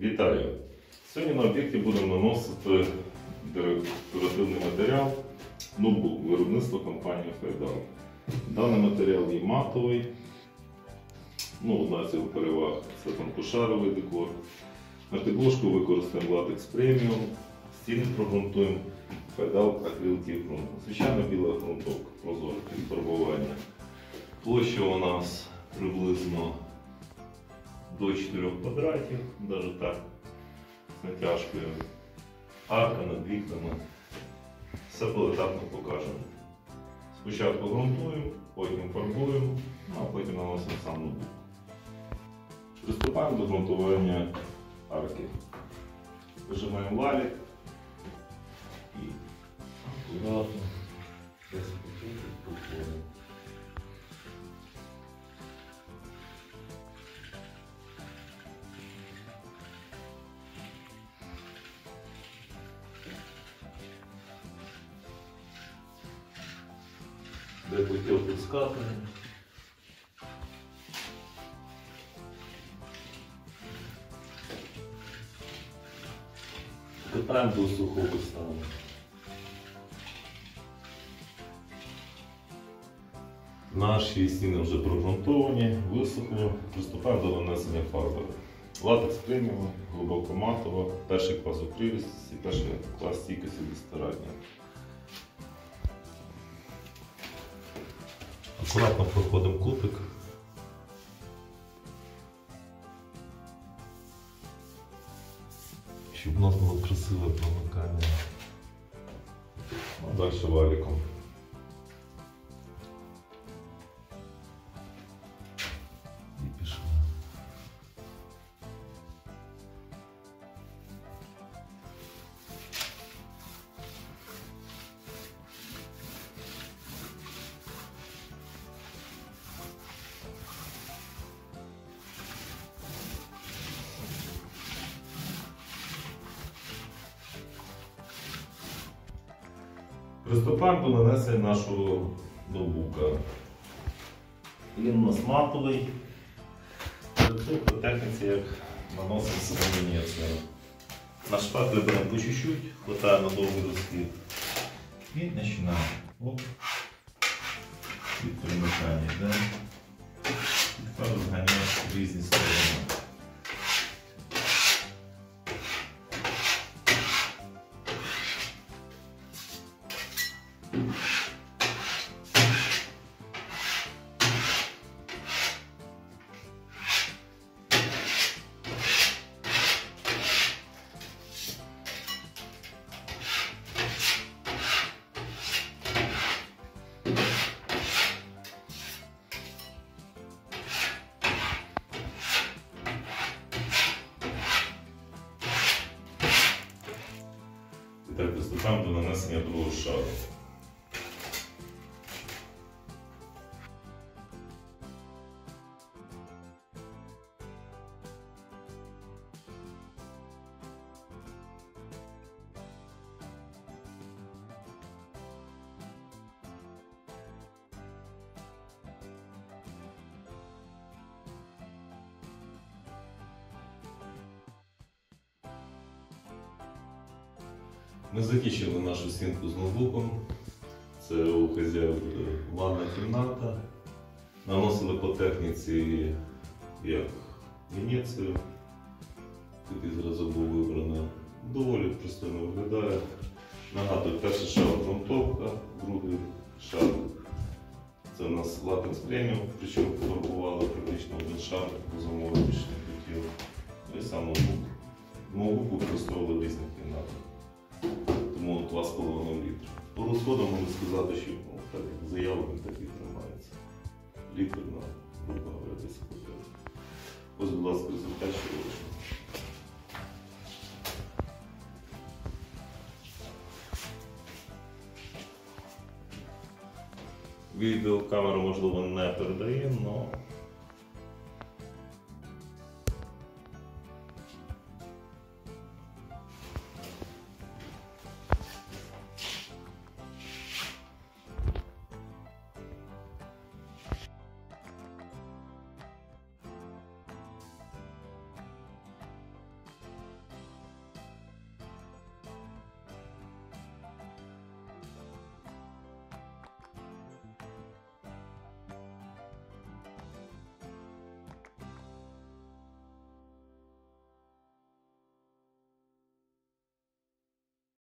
Вітаю! Сьогодні на об'єкті будемо наносити декоративний матеріал ноутбук виробництва компанії Файдал. Даний матеріал є матовий. Одна з його переваг – це тонкошаровий декор. На підложку використаємо латекс преміум, стіни прогрунтуємо Файдал акрилки ґрунт. Звичайно, біла ґрунтовка, прозоре під фарбування. Площа у нас приблизно до 4 квадратів, навіть так, з натяжкою. Арка над вікнами. Все поетапно покажемо. Спочатку ґрунтуємо, потім фарбуємо, а потім наносимо сам ноутбук. Приступаємо до ґрунтування арки. Вижимаємо валік і акуратно проходимо. Де хотів пускати. Катаємо до сухого стану. Наші стіни вже прогрунтовані, висохло. Приступаємо до нанесення фарби. Латекс преміум, глибоко матова, перший клас укривістості, перший клас стійкості до старання. Акуратно проходимо кутик. Щоб у нас було красиве промикання. А далі валіком. І пішли. Приступаємо до нанесення нашого ноутбука. Він у нас матовий. Тут по техніці як наносимо саму мініатюру. На шпатлі беремо по чуть-чуть, хватає на довгий розхід. І починаємо. Оп. Від примикання йде. І тепер розганяємо в різні сторони. Тепер приступаємо до нанесення другого шару. Ми закінчили нашу стінку з ноутбуком. Це у хазяїв ванна кімната. Наносили по техніці як Венецію. Такий зразок був вибрано. Доволі пристойно виглядає. Нагадую, перший шар ґрунтовка, другий шар це у нас латекс преміум, причому фарбували практично один шар, по замову більше не хотів. І сам ноутбук. Ноутбук використовували в різних кімнатах. Тому 2,5 літра. По розходам можу сказати, що заявок він такий тримається. Літр на, грубо говоря, 10 кг. Ось, будь ласка, результат, що вийшло. Відеокамера, можливо, не передає, але